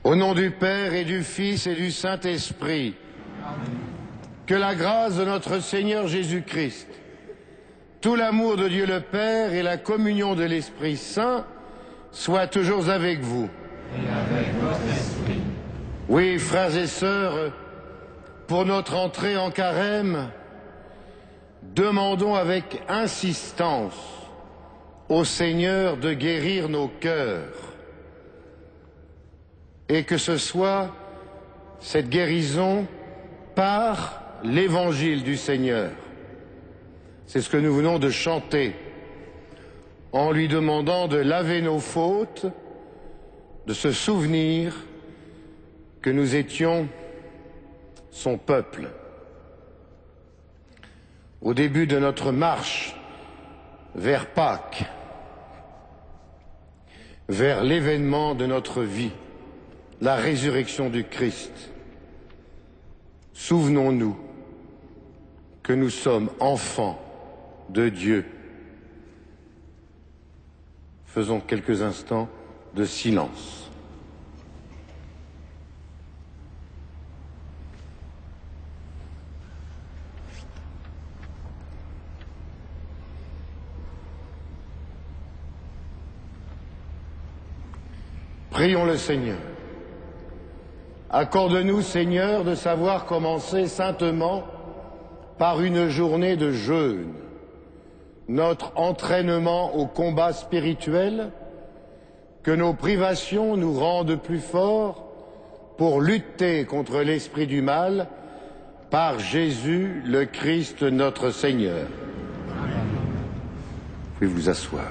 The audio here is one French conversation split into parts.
Au nom du Père et du Fils et du Saint-Esprit, que la grâce de notre Seigneur Jésus-Christ, tout l'amour de Dieu le Père et la communion de l'Esprit Saint soient toujours avec vous. Et avec votre esprit. Oui, frères et sœurs, pour notre entrée en carême, demandons avec insistance au Seigneur de guérir nos cœurs et que ce soit cette guérison par l'évangile du Seigneur. C'est ce que nous venons de chanter en lui demandant de laver nos fautes, de se souvenir que nous étions son peuple. Au début de notre marche vers Pâques, vers l'événement de notre vie, la résurrection du Christ, souvenons-nous que nous sommes enfants de Dieu. Faisons quelques instants de silence. Prions le Seigneur. Accorde-nous, Seigneur, de savoir commencer saintement par une journée de jeûne, notre entraînement au combat spirituel, que nos privations nous rendent plus forts pour lutter contre l'esprit du mal, par Jésus le Christ notre Seigneur. Vous pouvez vous asseoir.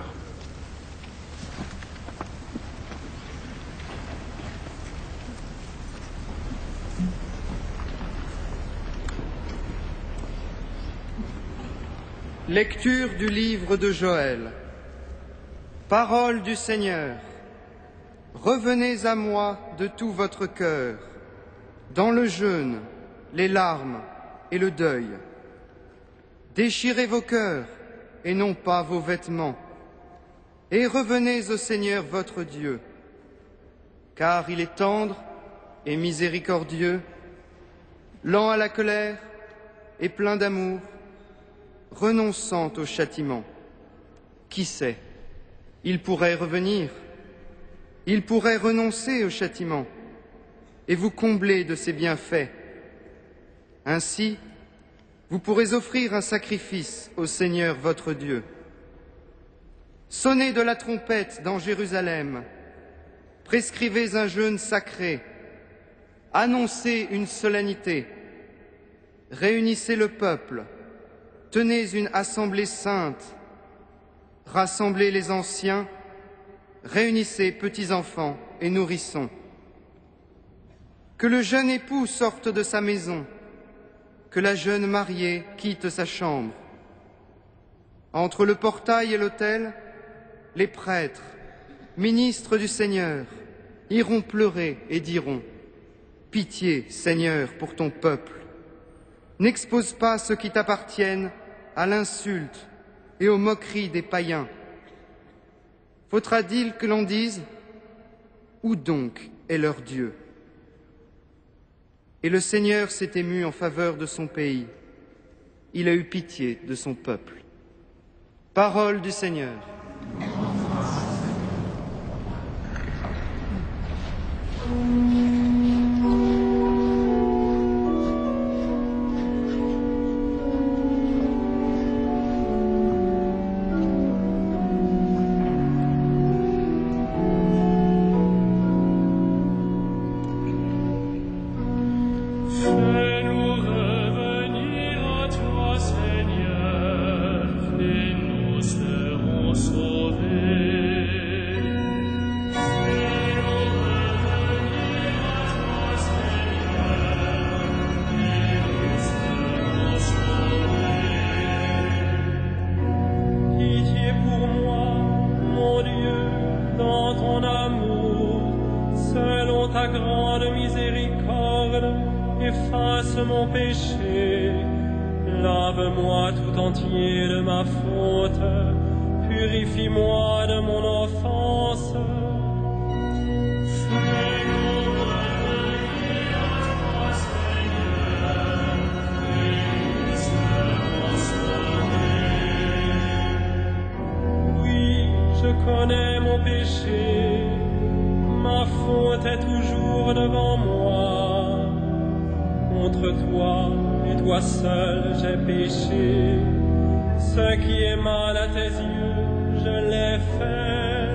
Lecture du livre de Joël. Parole du Seigneur. Revenez à moi de tout votre cœur, dans le jeûne, les larmes et le deuil. Déchirez vos cœurs et non pas vos vêtements, et revenez au Seigneur votre Dieu, car il est tendre et miséricordieux, lent à la colère et plein d'amour, renonçant au châtiment. Qui sait, il pourrait revenir, il pourrait renoncer au châtiment et vous combler de ses bienfaits. Ainsi, vous pourrez offrir un sacrifice au Seigneur votre Dieu. Sonnez de la trompette dans Jérusalem, prescrivez un jeûne sacré, annoncez une solennité, réunissez le peuple, tenez une assemblée sainte, rassemblez les anciens, réunissez petits-enfants et nourrissons. Que le jeune époux sorte de sa maison, que la jeune mariée quitte sa chambre. Entre le portail et l'autel, les prêtres, ministres du Seigneur, iront pleurer et diront « Pitié, Seigneur, pour ton peuple. N'expose pas ceux qui t'appartiennent à l'insulte et aux moqueries des païens. Faudra-t-il que l'on dise « Où donc est leur Dieu ?» Et le Seigneur s'est ému en faveur de son pays. Il a eu pitié de son peuple. Parole du Seigneur. ta grande miséricorde, efface mon péché, lave-moi tout entier de ma faute, purifie-moi de mon offense. Fais-nous Ma faute est toujours devant moi. Contre toi et toi seul j'ai péché. Ce qui est mal à tes yeux, je l'ai fait.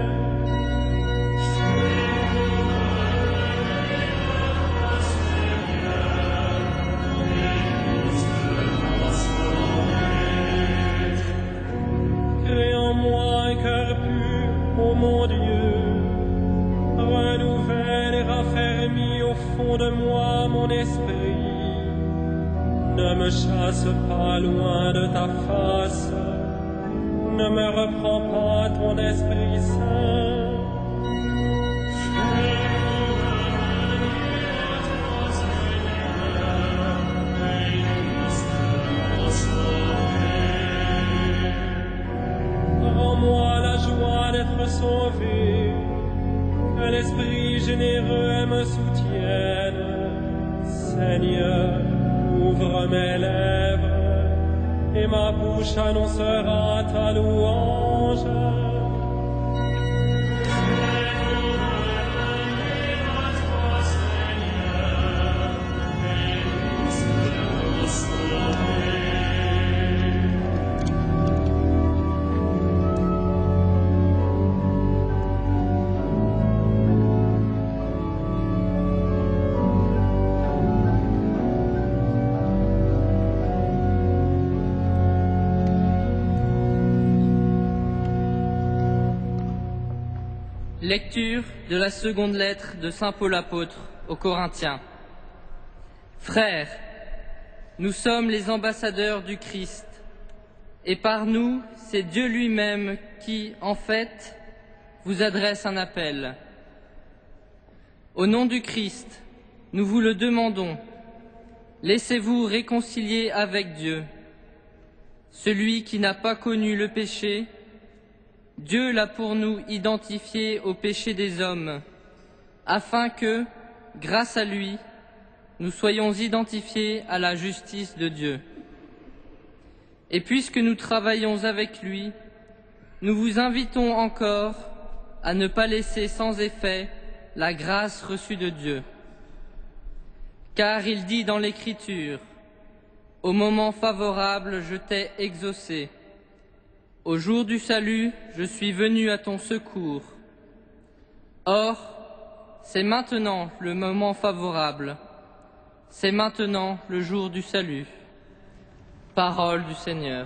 Crée en moi un cœur pur, ô mon Dieu. Renouvelle et raffermis au fond de moi mon esprit. Ne me chasse pas loin de ta face, ne me reprends pas ton Esprit Saint. Rends-moi la joie d'être sauvé, que l'Esprit généreux me soutienne. Seigneur, ouvre mes lèvres, et ma bouche annoncera ta louange. Lecture de la seconde lettre de saint Paul apôtre aux Corinthiens. Frères, nous sommes les ambassadeurs du Christ, et par nous, c'est Dieu lui-même qui, en fait, vous adresse un appel. Au nom du Christ, nous vous le demandons, laissez-vous réconcilier avec Dieu. Celui qui n'a pas connu le péché, Dieu l'a pour nous identifié au péché des hommes, afin que, grâce à lui, nous soyons identifiés à la justice de Dieu. Et puisque nous travaillons avec lui, nous vous invitons encore à ne pas laisser sans effet la grâce reçue de Dieu. Car il dit dans l'Écriture, « Au moment favorable, je t'ai exaucé. Au jour du salut, je suis venu à ton secours. » Or, c'est maintenant le moment favorable. C'est maintenant le jour du salut. Parole du Seigneur.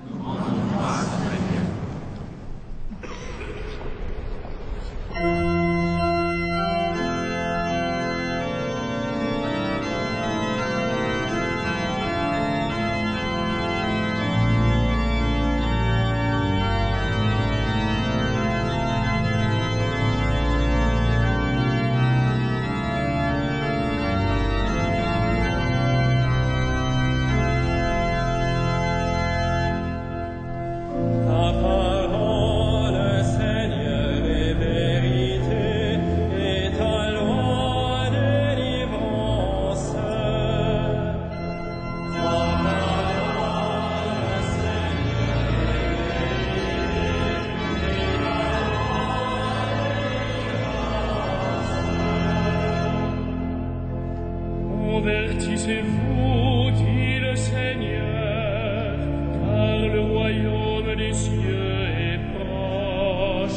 Convertissez-vous, dit le Seigneur, car le royaume des cieux est proche.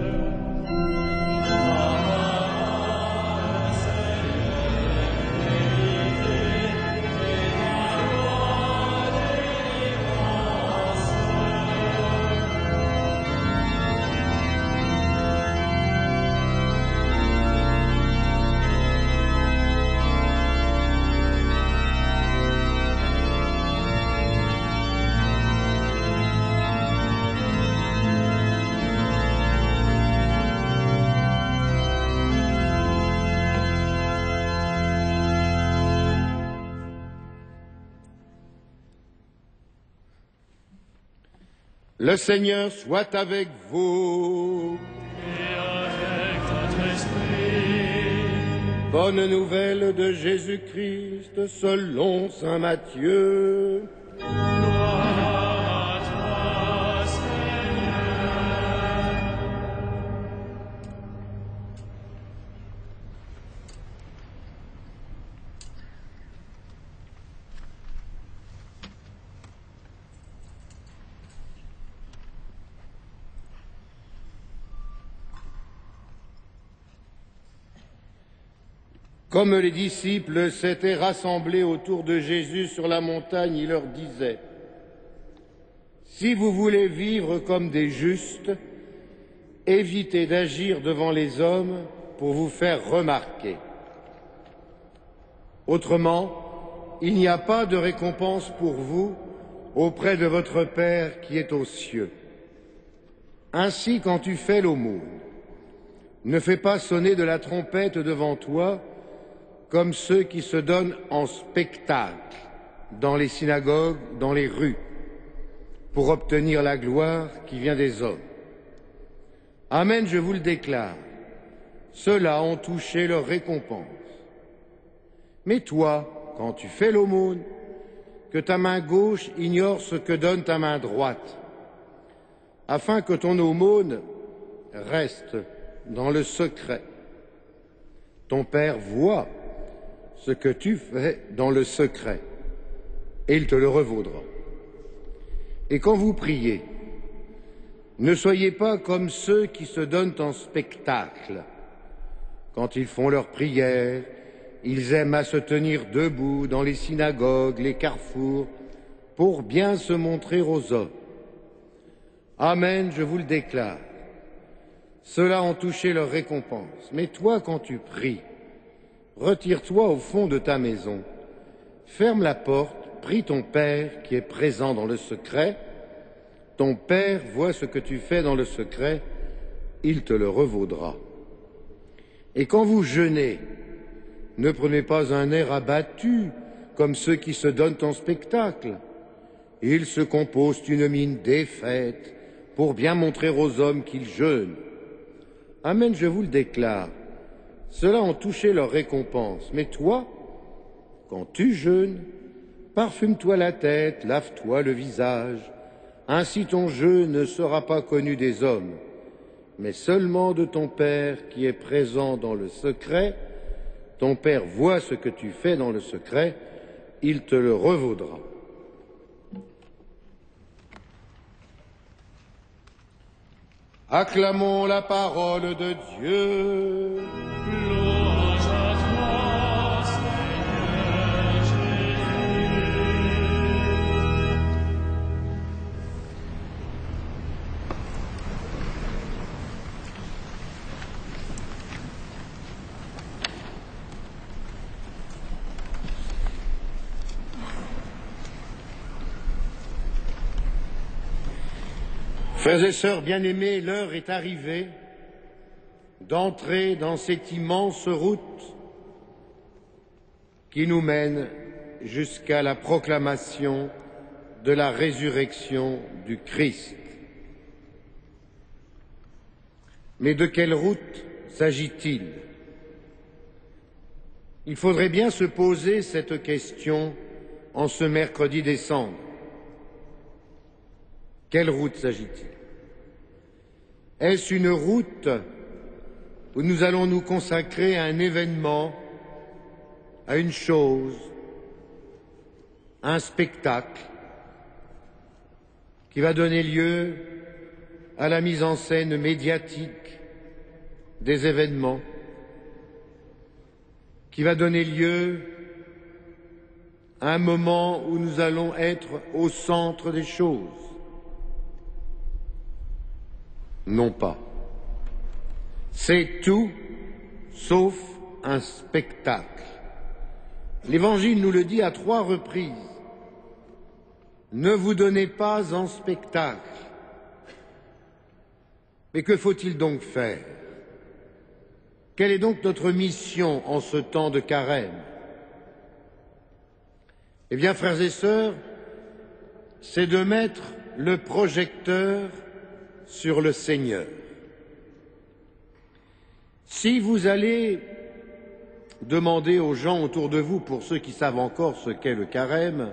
Le Seigneur soit avec vous. Et avec votre esprit. Bonne nouvelle de Jésus-Christ selon saint Matthieu. Gloire à toi, Seigneur. Comme les disciples s'étaient rassemblés autour de Jésus sur la montagne, il leur disait : si vous voulez vivre comme des justes, évitez d'agir devant les hommes pour vous faire remarquer. Autrement, il n'y a pas de récompense pour vous auprès de votre Père qui est aux cieux. Ainsi, quand tu fais l'aumône, ne fais pas sonner de la trompette devant toi, comme ceux qui se donnent en spectacle dans les synagogues, dans les rues, pour obtenir la gloire qui vient des hommes. Amen, je vous le déclare, ceux-là ont touché leur récompense. Mais toi, quand tu fais l'aumône, que ta main gauche ignore ce que donne ta main droite, afin que ton aumône reste dans le secret. Ton Père voit ce que tu fais dans le secret, et il te le revaudra. Et quand vous priez, ne soyez pas comme ceux qui se donnent en spectacle. Quand ils font leurs prières, ils aiment à se tenir debout dans les synagogues, les carrefours, pour bien se montrer aux hommes. Amen, je vous le déclare. Ceux-là ont touché leur récompense. Mais toi, quand tu pries, retire-toi au fond de ta maison, ferme la porte, prie ton Père qui est présent dans le secret. Ton Père voit ce que tu fais dans le secret, il te le revaudra. Et quand vous jeûnez, ne prenez pas un air abattu comme ceux qui se donnent en spectacle. Ils se composent une mine défaite pour bien montrer aux hommes qu'ils jeûnent. Amen, je vous le déclare, ceux-là ont touché leur récompense. Mais toi, quand tu jeûnes, parfume-toi la tête, lave-toi le visage. Ainsi ton jeûne ne sera pas connu des hommes, mais seulement de ton Père qui est présent dans le secret. Ton Père voit ce que tu fais dans le secret, il te le revaudra. Acclamons la parole de Dieu. Louange à toi, Seigneur Jésus. Frères et sœurs bien-aimés, l'heure est arrivée d'entrer dans cette immense route qui nous mène jusqu'à la proclamation de la résurrection du Christ. Mais de quelle route s'agit-il? Il faudrait bien se poser cette question en ce mercredi décembre. Quelle route s'agit-il? Est-ce une route où nous allons nous consacrer à un événement, à une chose, à un spectacle qui va donner lieu à la mise en scène médiatique des événements, qui va donner lieu à un moment où nous allons être au centre des choses? Non pas. C'est tout sauf un spectacle. L'Évangile nous le dit à 3 reprises. Ne vous donnez pas en spectacle. Mais que faut-il donc faire? Quelle est donc notre mission en ce temps de carême? Eh bien, frères et sœurs, c'est de mettre le projecteur sur le Seigneur. Si vous allez demander aux gens autour de vous, pour ceux qui savent encore ce qu'est le carême,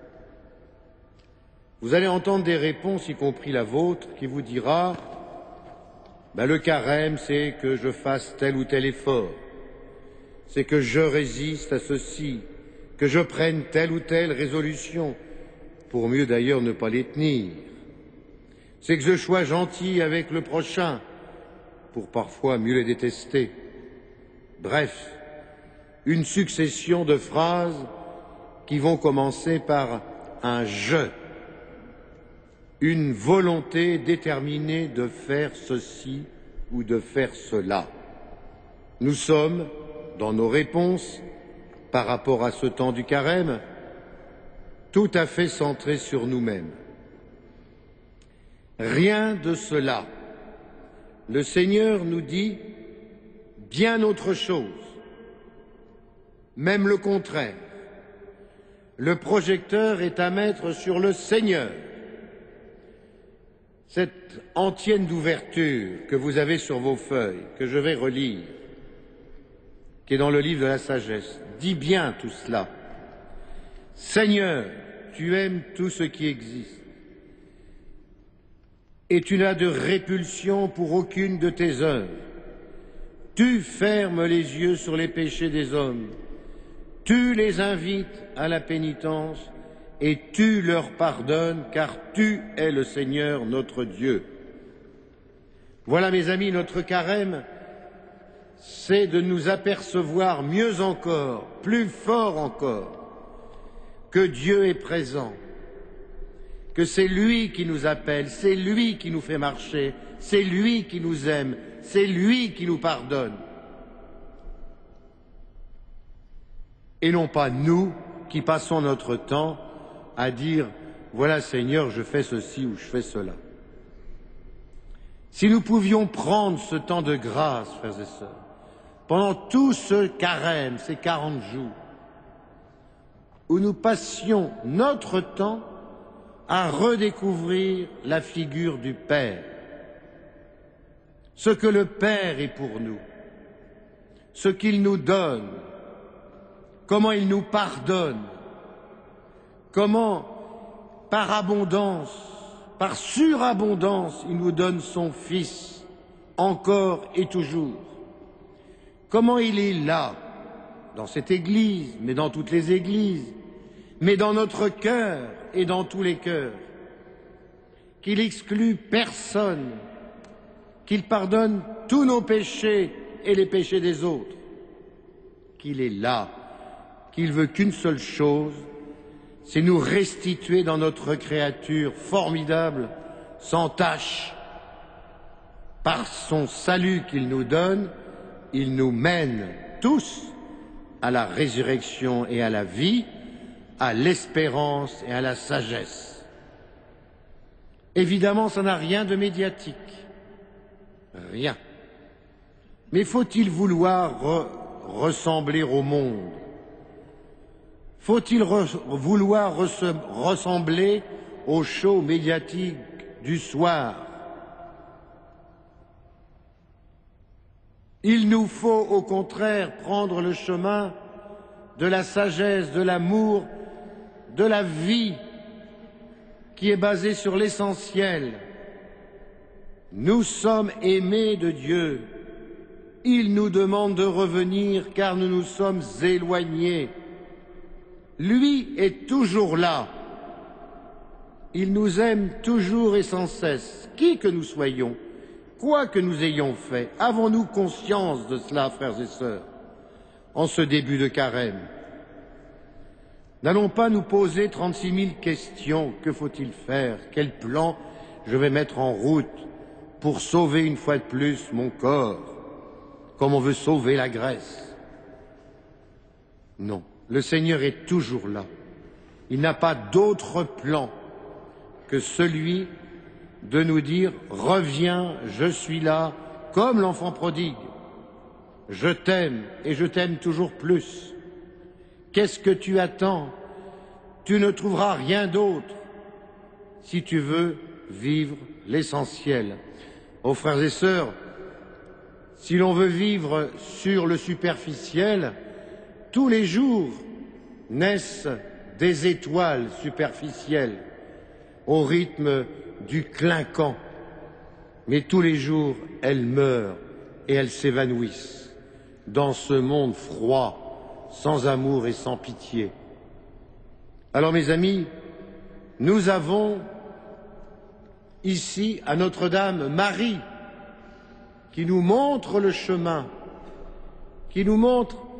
vous allez entendre des réponses, y compris la vôtre, qui vous dira le carême, c'est que je fasse tel ou tel effort, c'est que je résiste à ceci, que je prenne telle ou telle résolution, pour mieux d'ailleurs ne pas les tenir. C'est que je sois gentil avec le prochain, pour parfois mieux les détester. Bref, une succession de phrases qui vont commencer par un « je », une volonté déterminée de faire ceci ou de faire cela. Nous sommes, dans nos réponses, par rapport à ce temps du carême, tout à fait centrés sur nous-mêmes. Rien de cela. Le Seigneur nous dit bien autre chose, même le contraire. Le projecteur est à mettre sur le Seigneur. Cette antienne d'ouverture que vous avez sur vos feuilles, que je vais relire, qui est dans le livre de la sagesse, dit bien tout cela. Seigneur, tu aimes tout ce qui existe, et tu n'as de répulsion pour aucune de tes œuvres. Tu fermes les yeux sur les péchés des hommes, tu les invites à la pénitence, et tu leur pardonnes, car tu es le Seigneur notre Dieu. Voilà, mes amis, notre carême, c'est de nous apercevoir mieux encore, plus fort encore, que Dieu est présent, que c'est lui qui nous appelle, c'est lui qui nous fait marcher, c'est lui qui nous aime, c'est lui qui nous pardonne. Et non pas nous qui passons notre temps à dire « Voilà Seigneur, je fais ceci ou je fais cela ». Si nous pouvions prendre ce temps de grâce, frères et sœurs, pendant tout ce carême, ces 40 jours, où nous passions notre temps à redécouvrir la figure du Père, ce que le Père est pour nous, ce qu'il nous donne, comment il nous pardonne, comment, par abondance, par surabondance, il nous donne son Fils, encore et toujours. Comment il est là, dans cette Église, mais dans toutes les Églises, mais dans notre cœur et dans tous les cœurs, qu'il exclut personne, qu'il pardonne tous nos péchés et les péchés des autres, qu'il est là, qu'il veut qu'une seule chose, c'est nous restituer dans notre créature formidable, sans tache. Par son salut qu'il nous donne, il nous mène tous à la résurrection et à la vie, à l'espérance et à la sagesse. Évidemment, ça n'a rien de médiatique. Rien. Mais faut-il vouloir ressembler au monde? Faut-il vouloir ressembler au show médiatique du soir? Il nous faut au contraire prendre le chemin de la sagesse, de l'amour, de la vie qui est basée sur l'essentiel. Nous sommes aimés de Dieu. Il nous demande de revenir car nous nous sommes éloignés. Lui est toujours là. Il nous aime toujours et sans cesse, qui que nous soyons, quoi que nous ayons fait. Avons-nous conscience de cela, frères et sœurs, en ce début de carême? N'allons pas nous poser 36 000 questions. Que faut-il faire? Quel plan je vais mettre en route pour sauver une fois de plus mon corps, comme on veut sauver la Grèce? Non. Le Seigneur est toujours là. Il n'a pas d'autre plan que celui de nous dire « Reviens, je suis là », comme l'enfant prodigue. Je t'aime et je t'aime toujours plus. Qu'est-ce que tu attends? Tu ne trouveras rien d'autre si tu veux vivre l'essentiel. Oh frères et sœurs, si l'on veut vivre sur le superficiel, tous les jours naissent des étoiles superficielles au rythme du clinquant, mais tous les jours elles meurent et elles s'évanouissent dans ce monde froid, sans amour et sans pitié. Alors mes amis, nous avons ici à Notre-Dame Marie qui nous montre le chemin, qui nous montre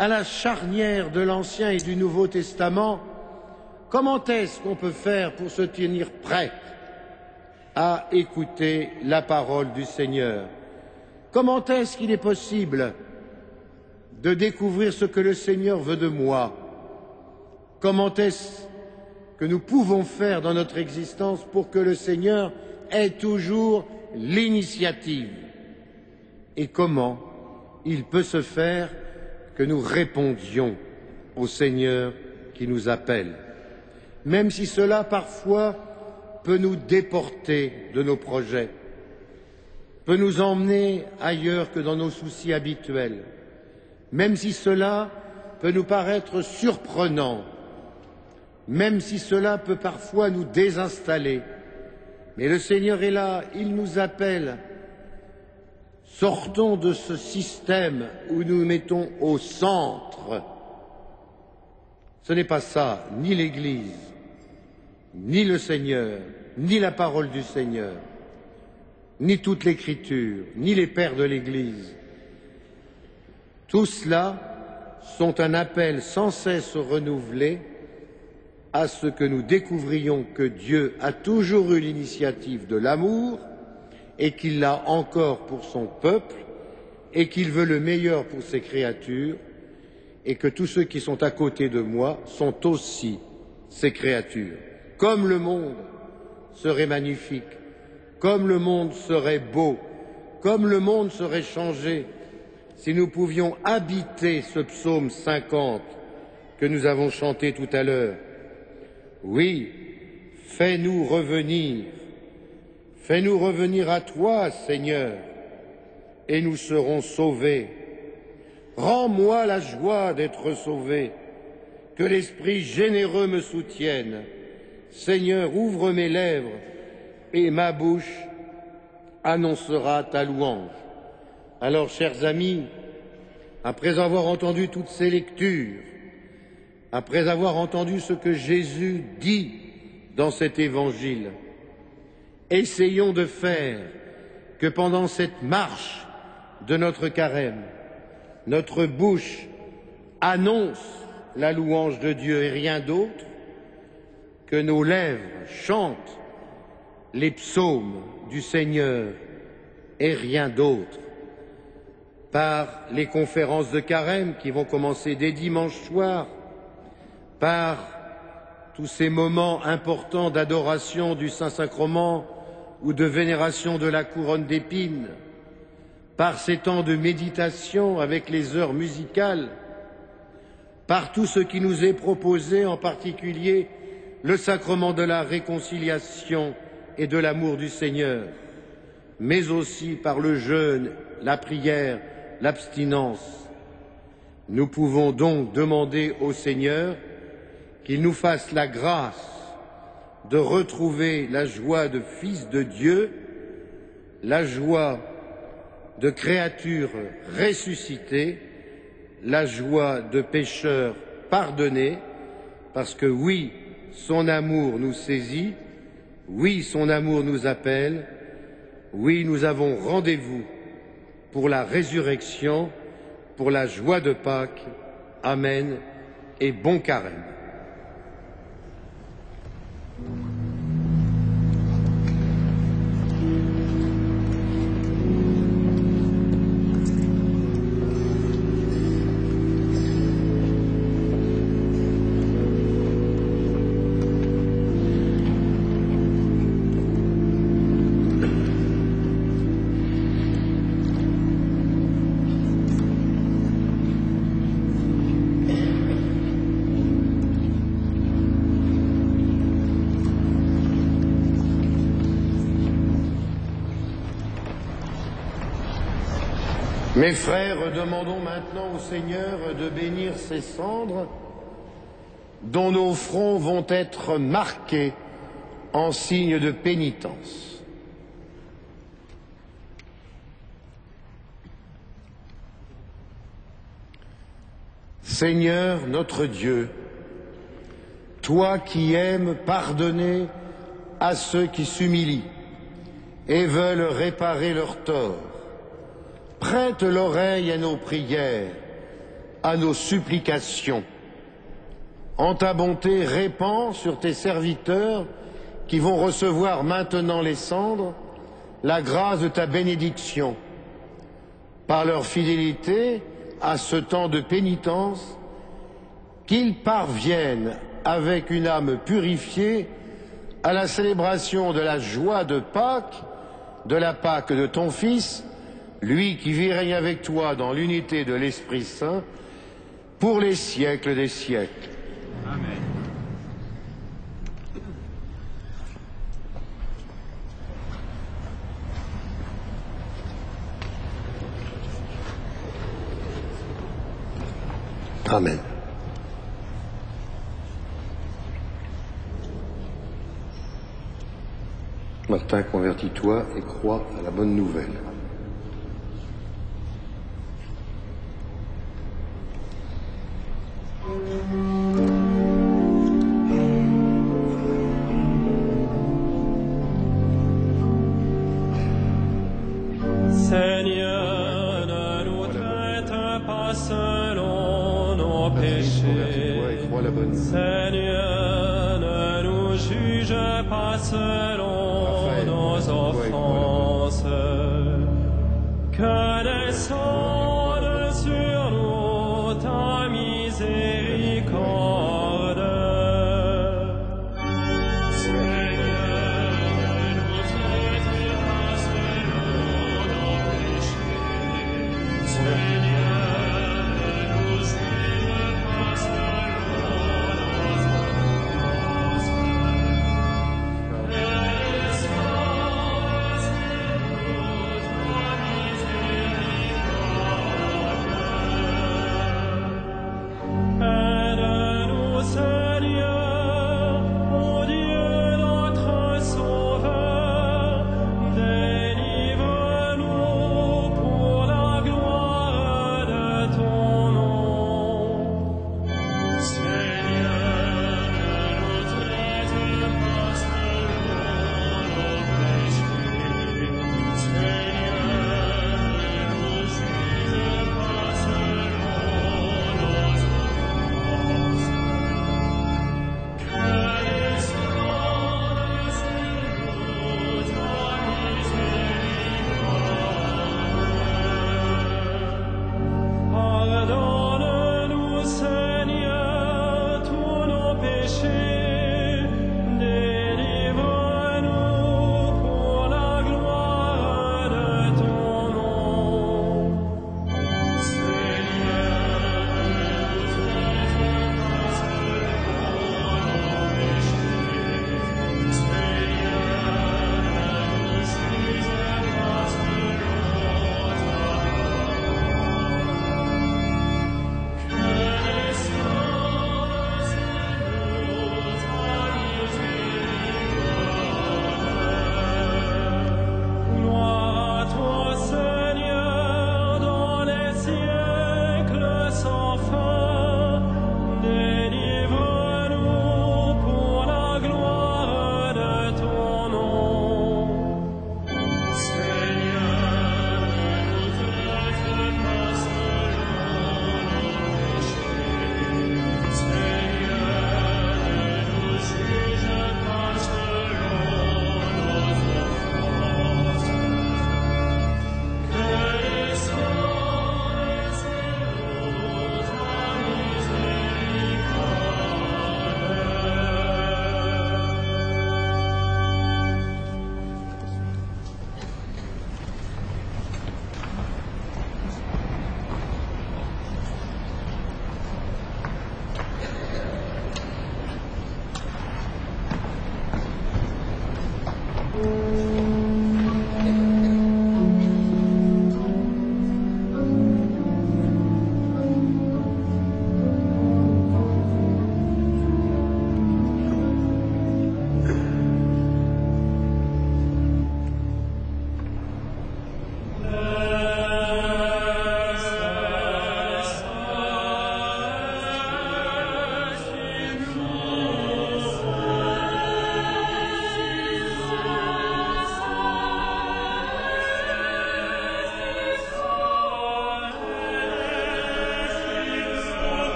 à la charnière de l'Ancien et du Nouveau Testament, comment est-ce qu'on peut faire pour se tenir prêt à écouter la parole du Seigneur? Comment est-ce qu'il est possible de découvrir ce que le Seigneur veut de moi? Comment est-ce que nous pouvons faire dans notre existence pour que le Seigneur ait toujours l'initiative? Et comment il peut se faire que nous répondions au Seigneur qui nous appelle, même si cela parfois peut nous déporter de nos projets, peut nous emmener ailleurs que dans nos soucis habituels, même si cela peut nous paraître surprenant, même si cela peut parfois nous désinstaller. Mais le Seigneur est là, il nous appelle. Sortons de ce système où nous mettons au centre. Ce n'est pas ça, ni l'Église, ni le Seigneur, ni la parole du Seigneur, ni toute l'Écriture, ni les pères de l'Église. Tout cela sont un appel sans cesse renouvelé à ce que nous découvrions que Dieu a toujours eu l'initiative de l'amour et qu'il l'a encore pour son peuple et qu'il veut le meilleur pour ses créatures et que tous ceux qui sont à côté de moi sont aussi ses créatures. Comme le monde serait magnifique, comme le monde serait beau, comme le monde serait changé si nous pouvions habiter ce psaume 50 que nous avons chanté tout à l'heure. Oui, fais-nous revenir à toi, Seigneur, et nous serons sauvés. Rends-moi la joie d'être sauvé, que l'Esprit généreux me soutienne. Seigneur, ouvre mes lèvres, et ma bouche annoncera ta louange. Alors, chers amis, après avoir entendu toutes ces lectures, après avoir entendu ce que Jésus dit dans cet évangile, essayons de faire que pendant cette marche de notre carême, notre bouche annonce la louange de Dieu et rien d'autre, que nos lèvres chantent les psaumes du Seigneur et rien d'autre. Par les conférences de carême qui vont commencer dès dimanche soir, par tous ces moments importants d'adoration du Saint-Sacrement ou de vénération de la couronne d'épines, par ces temps de méditation avec les heures musicales, par tout ce qui nous est proposé, en particulier le sacrement de la réconciliation et de l'amour du Seigneur, mais aussi par le jeûne, la prière, l'abstinence. Nous pouvons donc demander au Seigneur qu'il nous fasse la grâce de retrouver la joie de fils de Dieu, la joie de créatures ressuscitées, la joie de pécheurs pardonnés, parce que oui, son amour nous saisit, oui, son amour nous appelle, oui, nous avons rendez-vous pour la résurrection, pour la joie de Pâques. Amen et bon carême. Mes frères, demandons maintenant au Seigneur de bénir ces cendres dont nos fronts vont être marqués en signe de pénitence. Seigneur notre Dieu, toi qui aimes pardonner à ceux qui s'humilient et veulent réparer leurs torts, prête l'oreille à nos prières à nos supplications. En ta bonté, répands sur tes serviteurs qui vont recevoir maintenant les cendres la grâce de ta bénédiction. Par leur fidélité à ce temps de pénitence, qu'ils parviennent avec une âme purifiée à la célébration de la joie de Pâques, de la Pâque de ton Fils, lui qui vit et règne avec toi dans l'unité de l'Esprit Saint, pour les siècles des siècles. Amen. Amen. Martin, convertis-toi et crois à la bonne nouvelle. Seigneur, ne nous traite pas selon nos péchés. Convertis-toi et crois à la bonne nouvelle. Seigneur, ne nous juge pas selon nos offenses. Que descende sur nous ta miséricorde.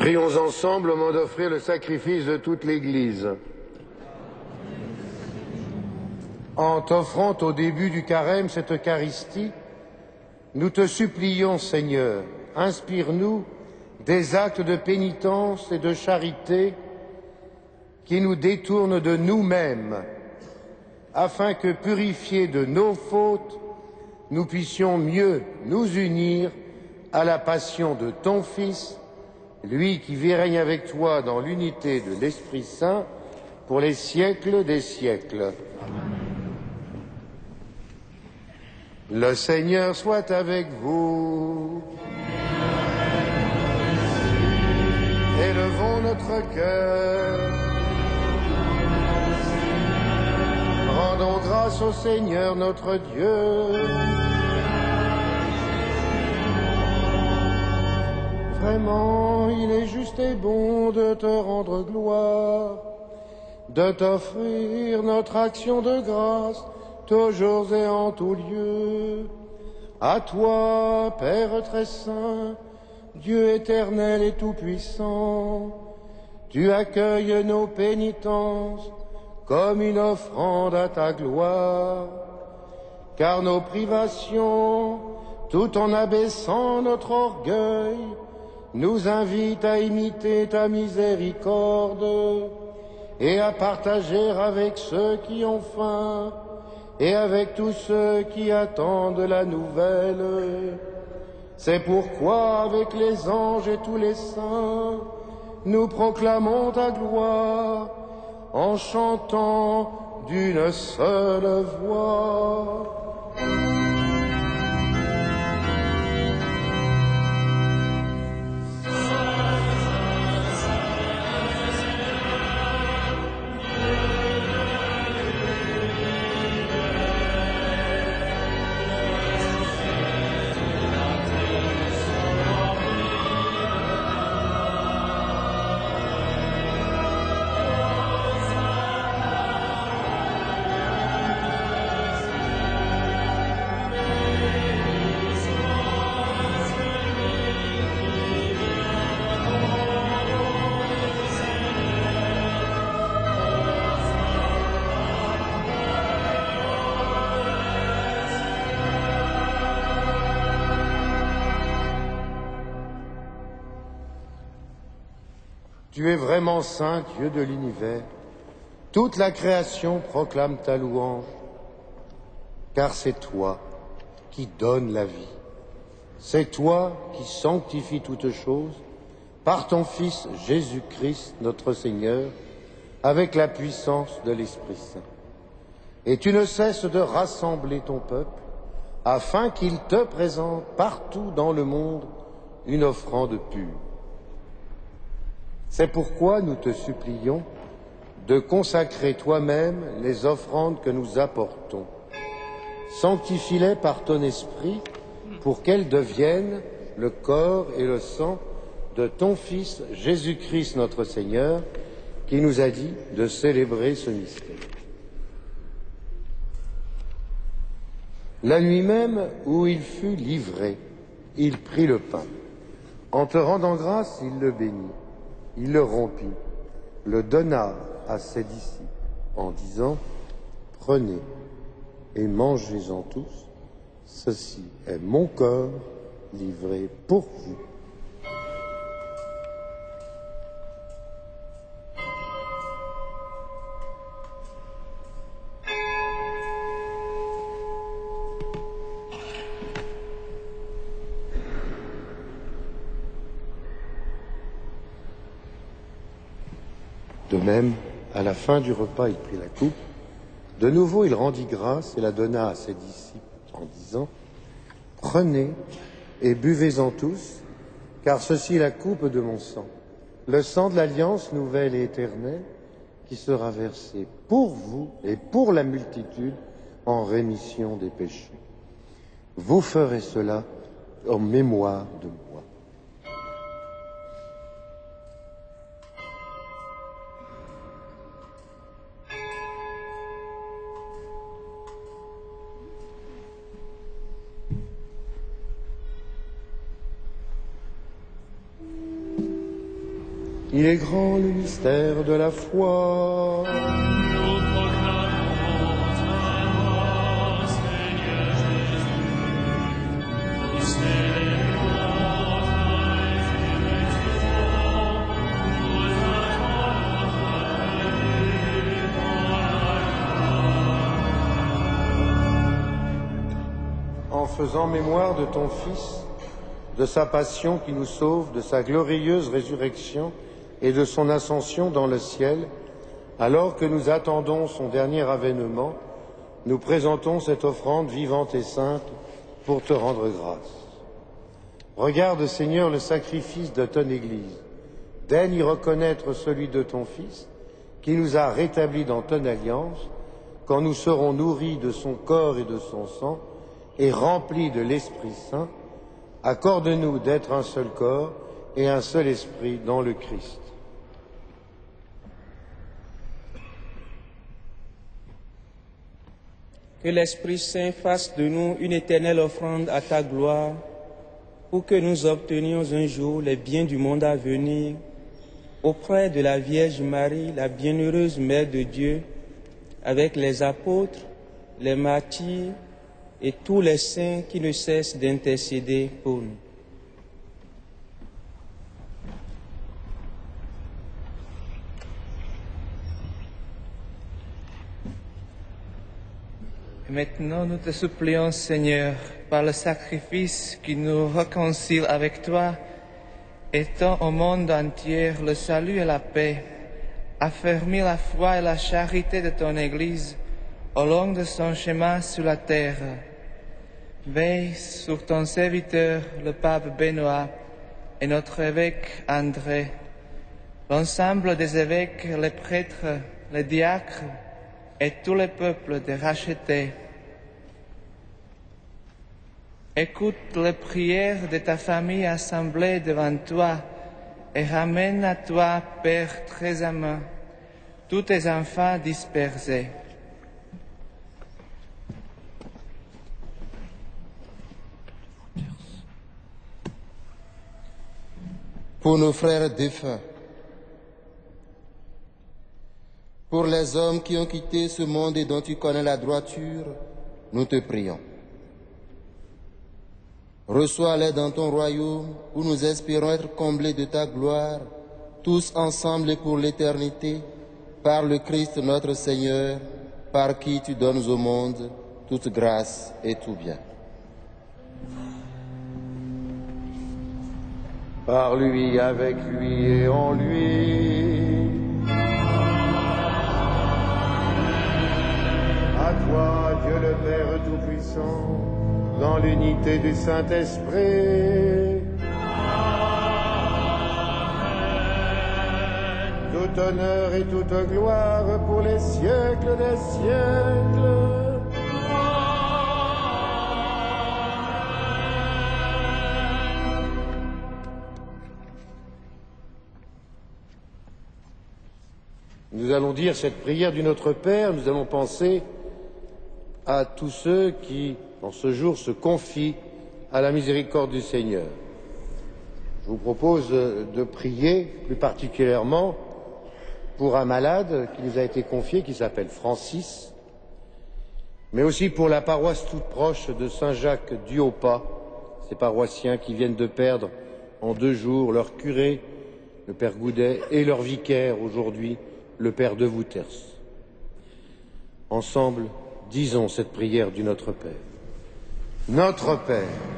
Prions ensemble au moment d'offrir le sacrifice de toute l'Église. En t'offrant au début du carême cette Eucharistie, nous te supplions, Seigneur, inspire-nous des actes de pénitence et de charité qui nous détournent de nous-mêmes, afin que, purifiés de nos fautes, nous puissions mieux nous unir à la passion de ton Fils, lui qui vit et règne avec toi dans l'unité de l'Esprit Saint, pour les siècles des siècles. Amen. Le Seigneur soit avec vous. Élevons notre cœur. Rendons grâce au Seigneur notre Dieu. Vraiment, il est juste et bon de te rendre gloire, de t'offrir notre action de grâce, toujours et en tout lieu. À toi, Père très saint, Dieu éternel et tout-puissant, tu accueilles nos pénitences comme une offrande à ta gloire, car nos privations, tout en abaissant notre orgueil, nous invitent à imiter ta miséricorde et à partager avec ceux qui ont faim et avec tous ceux qui attendent la nouvelle. C'est pourquoi, avec les anges et tous les saints, nous proclamons ta gloire en chantant d'une seule voix. Tu es vraiment saint, Dieu de l'univers. Toute la création proclame ta louange, car c'est toi qui donnes la vie. C'est toi qui sanctifies toutes choses par ton Fils Jésus-Christ, notre Seigneur, avec la puissance de l'Esprit Saint. Et tu ne cesses de rassembler ton peuple, afin qu'il te présente partout dans le monde une offrande pure. C'est pourquoi nous te supplions de consacrer toi-même les offrandes que nous apportons. Sanctifie-les par ton esprit pour qu'elles deviennent le corps et le sang de ton Fils Jésus-Christ notre Seigneur, qui nous a dit de célébrer ce mystère. La nuit même où il fut livré, il prit le pain. En te rendant grâce, il le bénit. Il le rompit, le donna à ses disciples en disant « Prenez et mangez-en tous, ceci est mon corps livré pour vous. » De même, à la fin du repas, il prit la coupe. De nouveau, il rendit grâce et la donna à ses disciples en disant « Prenez et buvez-en tous, car ceci est la coupe de mon sang, le sang de l'alliance nouvelle et éternelle, qui sera versé pour vous et pour la multitude en rémission des péchés. Vous ferez cela en mémoire de moi. » Il est grand le mystère de la foi. Nous proclamons ta mort, Seigneur Jésus. Nous célébrons ta résurrection. Nous attendons ta venue dans la gloire. En faisant mémoire de ton Fils, de sa passion qui nous sauve, de sa glorieuse résurrection et de son ascension dans le ciel, alors que nous attendons son dernier avènement, nous présentons cette offrande vivante et sainte pour te rendre grâce. Regarde, Seigneur, le sacrifice de ton Église. Daigne y reconnaître celui de ton Fils, qui nous a rétablis dans ton alliance, quand nous serons nourris de son corps et de son sang, et remplis de l'Esprit Saint. Accorde-nous d'être un seul corps et un seul esprit dans le Christ. Que l'Esprit Saint fasse de nous une éternelle offrande à ta gloire, pour que nous obtenions un jour les biens du monde à venir, auprès de la Vierge Marie, la bienheureuse Mère de Dieu, avec les apôtres, les martyrs et tous les saints qui ne cessent d'intercéder pour nous. Maintenant, nous te supplions, Seigneur, par le sacrifice qui nous réconcilie avec toi, étends au monde entier le salut et la paix, affermis la foi et la charité de ton Église au long de son chemin sur la terre. Veille sur ton serviteur, le pape Benoît, et notre évêque André, l'ensemble des évêques, les prêtres, les diacres et tout le peuple de rachetés. Écoute les prières de ta famille assemblée devant toi et ramène à toi, Père très aimant, tous tes enfants dispersés. Pour nos frères défunts, pour les hommes qui ont quitté ce monde et dont tu connais la droiture, nous te prions. Reçois-les dans ton royaume où nous espérons être comblés de ta gloire, tous ensemble et pour l'éternité, par le Christ notre Seigneur, par qui tu donnes au monde toute grâce et tout bien. Par lui, avec lui et en lui. À toi, Dieu le Père Tout-Puissant, dans l'unité du Saint-Esprit. Tout honneur et toute gloire pour les siècles des siècles. Nous allons dire cette prière du Notre Père, nous allons penser à tous ceux qui, en ce jour, se confient à la miséricorde du Seigneur. Je vous propose de prier plus particulièrement pour un malade qui nous a été confié, qui s'appelle Francis, mais aussi pour la paroisse toute proche de Saint-Jacques du Haut-Pas, ces paroissiens qui viennent de perdre en 2 jours leur curé, le Père Goudet, et leur vicaire aujourd'hui, le Père de Wouters. Ensemble, disons cette prière du Notre Père. Notre Père,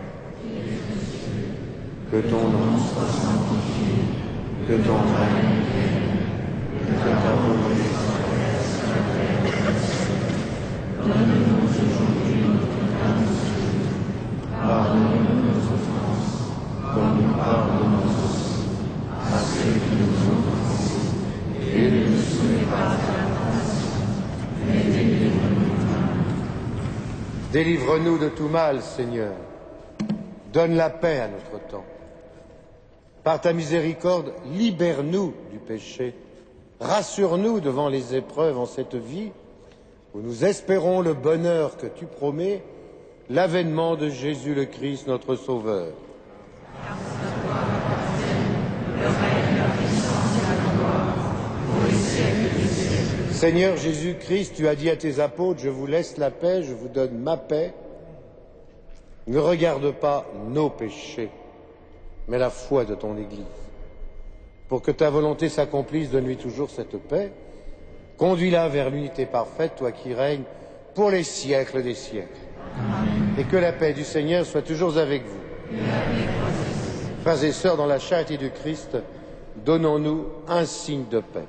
que ton nom soit sanctifié, que ton règne vienne, que ta volonté soit faite sur la terre et sur le ciel. Donne-nous aujourd'hui notre pain de ce jour. Pardonne-nous nos offenses, comme nous pardonnons aussi à ceux qui nous ont offensés. Et ne nous soumets pas à la tentation, mais délivre-nous du mal. Délivre-nous de tout mal, Seigneur. Donne la paix à notre temps. Par ta miséricorde, libère-nous du péché. Rassure-nous devant les épreuves en cette vie, où nous espérons le bonheur que tu promets, l'avènement de Jésus le Christ, notre Sauveur. Le règne, la puissance et la Seigneur Jésus-Christ, tu as dit à tes apôtres, je vous laisse la paix, je vous donne ma paix. Ne regarde pas nos péchés, mais la foi de ton Église. Pour que ta volonté s'accomplisse, donne-lui toujours cette paix. Conduis-la vers l'unité parfaite, toi qui règnes pour les siècles des siècles. Amen. Et que la paix du Seigneur soit toujours avec vous. Frères et sœurs, dans la charité du Christ, donnons-nous un signe de paix.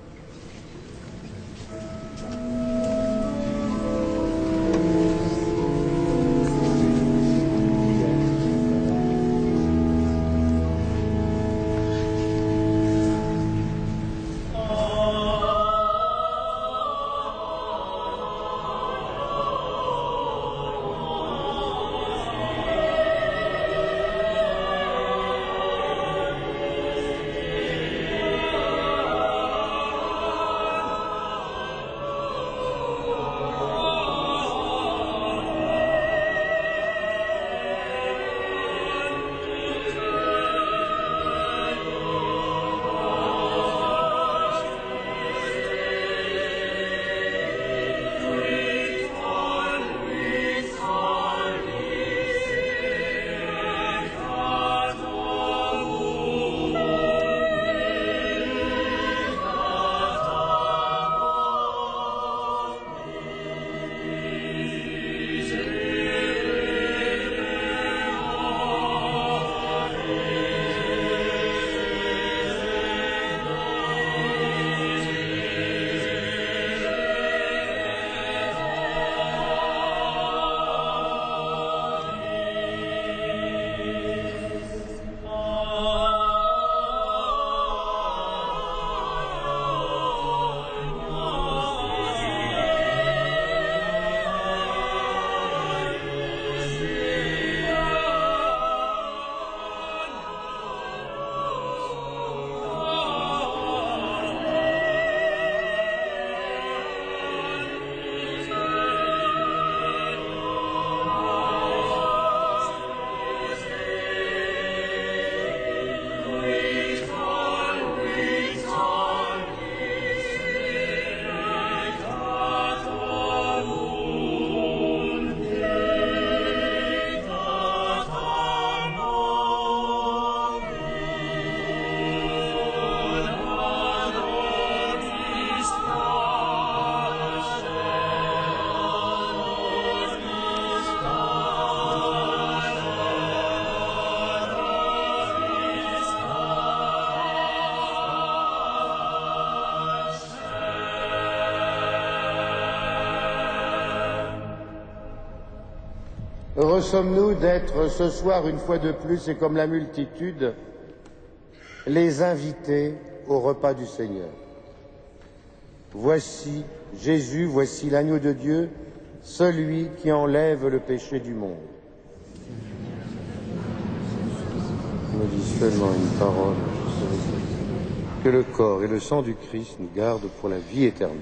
Heureux sommes-nous d'être ce soir, une fois de plus, et comme la multitude, les invités au repas du Seigneur. Voici Jésus, voici l'agneau de Dieu, celui qui enlève le péché du monde. Je me dis seulement une parole, que le corps et le sang du Christ nous gardent pour la vie éternelle.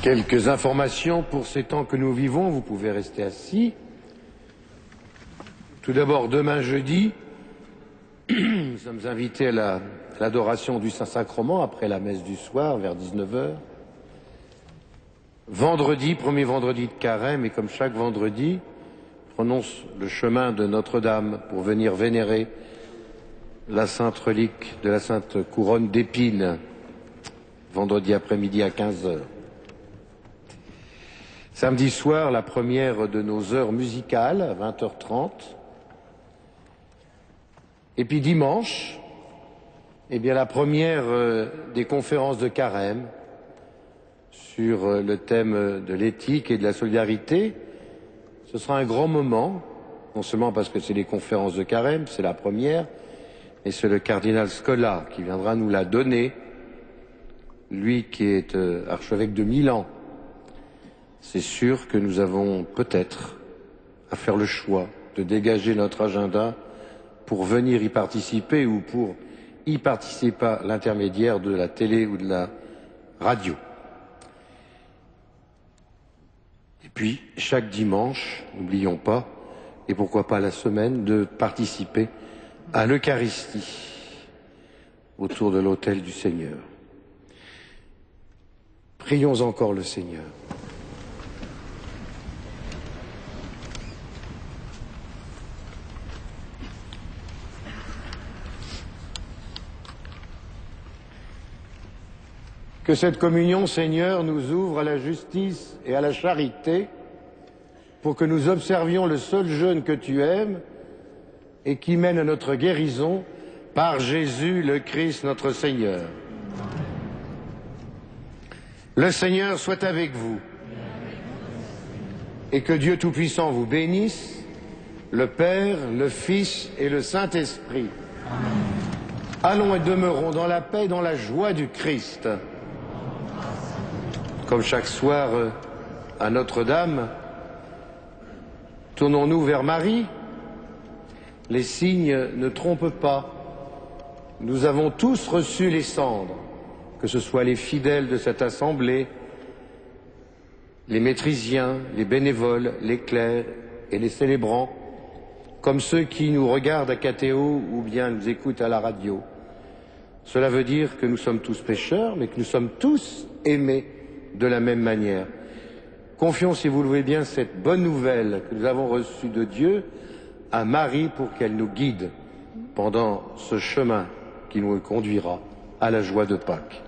Quelques informations pour ces temps que nous vivons, vous pouvez rester assis. Tout d'abord, demain jeudi, nous sommes invités à l'adoration du Saint-Sacrement après la messe du soir vers 19h. Vendredi, premier vendredi de Carême, et comme chaque vendredi, prenons le chemin de Notre-Dame pour venir vénérer la sainte relique de la sainte couronne d'épines, vendredi après-midi à 15h. Samedi soir, la première de nos heures musicales à 20h30. Et puis dimanche, eh bien la première des conférences de Carême sur le thème de l'éthique et de la solidarité. Ce sera un grand moment, non seulement parce que c'est les conférences de Carême, c'est la première, mais c'est le cardinal Scola qui viendra nous la donner, lui qui est archevêque de Milan. C'est sûr que nous avons peut-être à faire le choix de dégager notre agenda pour venir y participer ou pour y participer à l'intermédiaire de la télé ou de la radio. Et puis, chaque dimanche, n'oublions pas, et pourquoi pas la semaine, de participer à l'Eucharistie autour de l'autel du Seigneur. Prions encore le Seigneur. Que cette communion, Seigneur, nous ouvre à la justice et à la charité pour que nous observions le seul jeûne que tu aimes et qui mène à notre guérison par Jésus le Christ notre Seigneur. Le Seigneur soit avec vous et que Dieu Tout-Puissant vous bénisse, le Père, le Fils et le Saint-Esprit. Allons et demeurons dans la paix et dans la joie du Christ. Comme chaque soir à Notre-Dame, tournons-nous vers Marie. Les signes ne trompent pas. Nous avons tous reçu les cendres, que ce soit les fidèles de cette assemblée, les métrisiens, les bénévoles, les clercs et les célébrants, comme ceux qui nous regardent à Catéo ou bien nous écoutent à la radio. Cela veut dire que nous sommes tous pécheurs, mais que nous sommes tous aimés de la même manière. Confions, si vous le voulez bien, cette bonne nouvelle que nous avons reçue de Dieu à Marie pour qu'elle nous guide pendant ce chemin qui nous conduira à la joie de Pâques.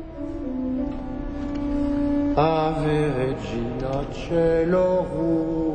Ave Regina Caelorum.